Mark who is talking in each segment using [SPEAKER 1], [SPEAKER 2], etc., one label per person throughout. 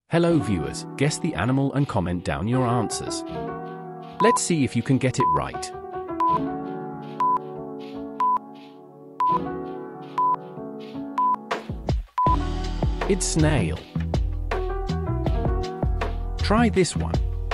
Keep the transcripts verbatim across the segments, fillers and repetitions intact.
[SPEAKER 1] Hello viewers, guess the animal and comment down your answers. Let's see if you can get it right. It's snail. Try this one.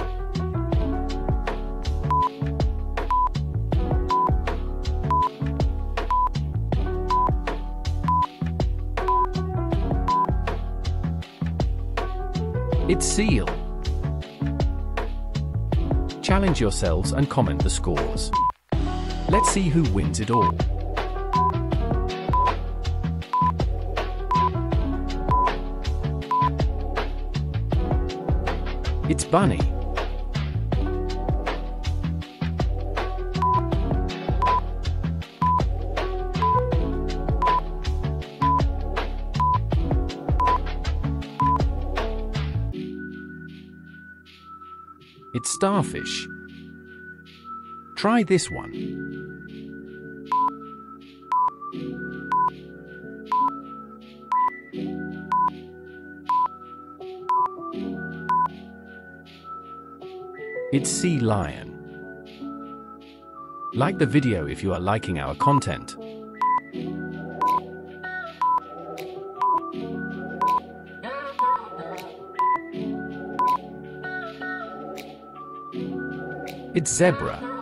[SPEAKER 1] It's seal. Challenge yourselves and comment the scores. Let's see who wins it all. It's bunny. It's starfish. Try this one. It's sea lion. Like the video if you are liking our content. It's zebra.